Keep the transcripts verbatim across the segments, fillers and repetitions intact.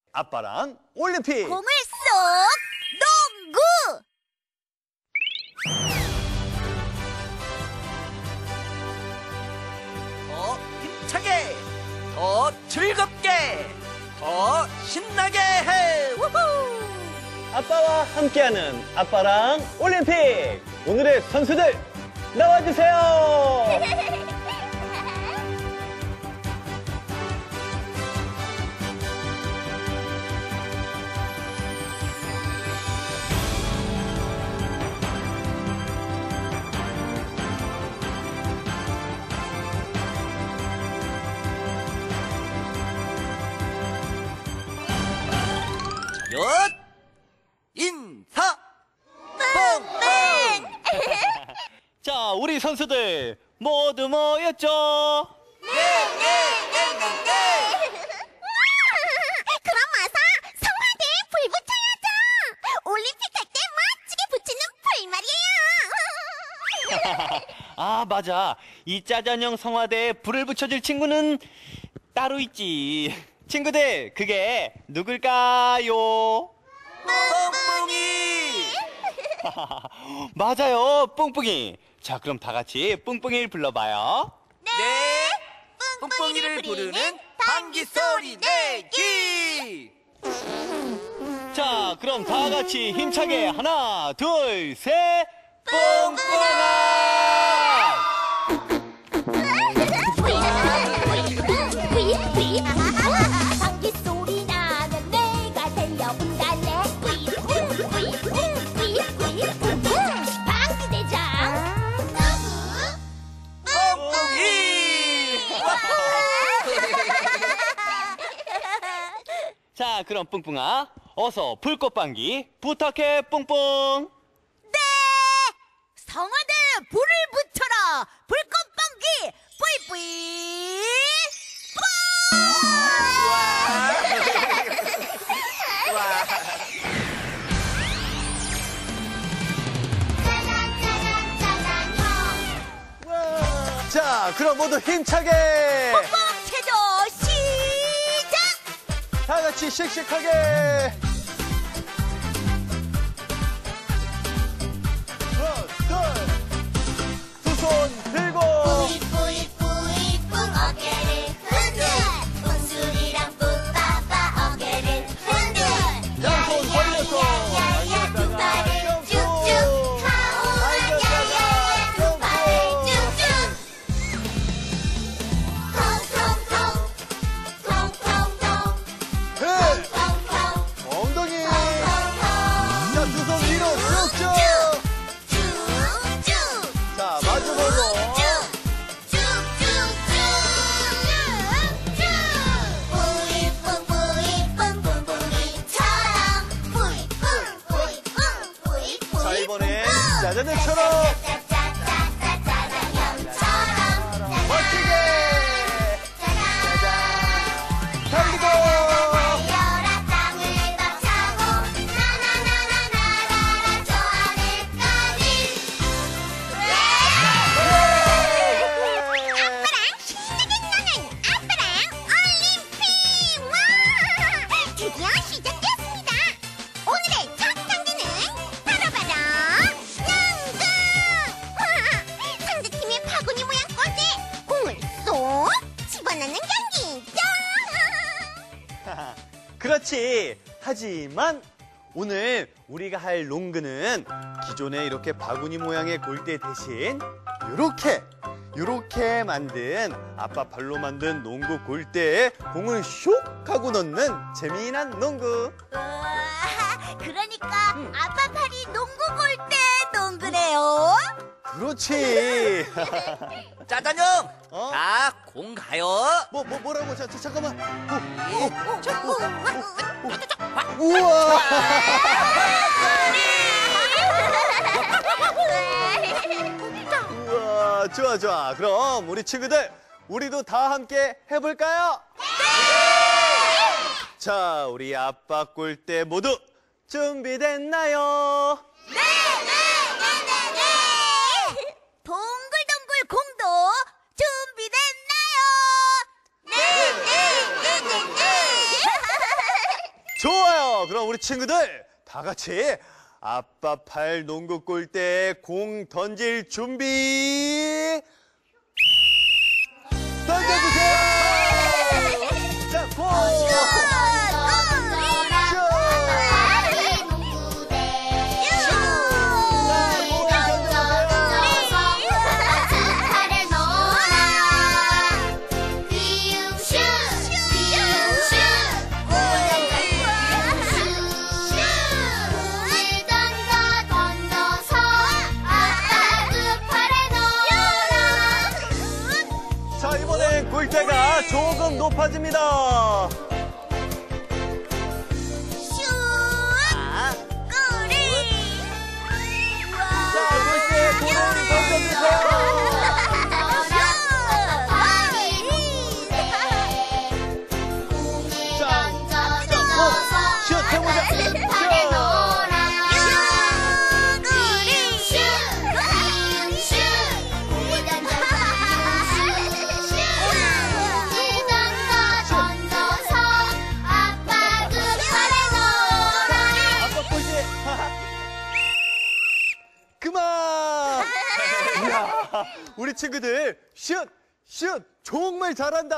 아빠랑 올림픽 공을 쏙 농구. 더 힘차게, 더 즐겁게, 더 신나게 해. 우후! 아빠와 함께하는 아빠랑 올림픽. 오늘의 선수들 나와주세요. 얏! 인사! 뽕뽕. 자, 우리 선수들 모두 모였죠? 그럼 와서 성화대에 불 붙여야죠. 올림픽 할 때 멋지게 붙이는 불 말이에요. 아, 맞아. 이 짜잔형 성화대에 불을 붙여줄 친구는 따로 있지. 친구들, 그게 누굴까요? 뽕뽕이! 맞아요, 뿡뿡이. 자, 그럼 다 같이 뿡뿡이를 불러봐요. 네! 뽕뽕이를 부르는 방귀 소리 내기! 자, 그럼 다 같이 힘차게 하나, 둘, 셋, 뿡뿡아! 방귀 소리 나면 내가 달려온다네. 방귀 대장 뽕뽕이! 자, 그럼 뿡뿡아, 어서 불꽃방귀 부탁해, 뿡뿡. 네! 성화대에 불을 붙여라! 불꽃방귀! 뿌이뿌이! 자, 그럼 모두 힘차게! 뽕뽕 체조 시작! 다 같이 씩씩하게! 하나, 둘! 두 손 들고! 뿌이뿌이뿌이뿌 어깨를 흔들 온술이랑 뿌빠빠 어깨를 흔들 양손 벌려서 야야야 두 발을 쭉쭉 하오만 야야야 두 발을 쭉쭉 통통통 통통통 해! 통통 엉덩이! 통통 자, 두 손 위로 쭉쭉! 쭉쭉 자, 마주보고! 자, 이번엔 짜자잔처럼 멋지게! 짜잔! 달리고! 드디어 시작됐습니다. 오늘의 첫 경기는 바로 바로 농구! 상대팀의 바구니 모양 골대에 공을 쏙 집어넣는 경기죠. 그렇지. 하지만 오늘 우리가 할 농구는 기존에 이렇게 바구니 모양의 골대 대신 요렇게 요렇게 만든 아빠 발로 만든 농구 골대에 공을 슉 하고 넣는 재미난 농구. 우와, 그러니까 아빠 팔이 농구 골대 농구네요. 그렇지. 짜잔형! 어? 자, 공 가요. 뭐, 뭐, 뭐라고? 자, 자, 잠깐만. 오, 우와. 우와. 우와, 좋아, 좋아. 그럼 우리 친구들, 우리도 다 함께 해볼까요? 네! 자, 우리 아빠 골대 모두 준비됐나요? 동글동글 공도 준비됐나요? 그럼 우리 친구들 다 같이 아빠 팔 농구 골대에 공 던질 준비. 던져주세요. 자, 공. 자, 이번엔 골대가 조금 높아집니다. 아, 자, 골대 공을 던져주세요. 슛 해보자. 아빠 골대. 그만. 이야, 우리 친구들 슛, 슛 정말 잘한다.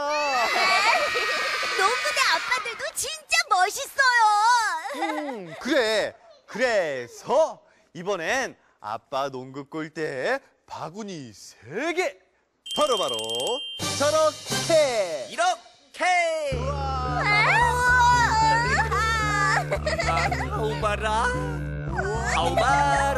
농구대 아빠들도 진짜 멋있어요. 음, 그래. 그래서 이번엔 아빠 농구 골대에 바구니 세 개. 바로바로 저렇게. 이렇게. 아, 가오바라. 가오바.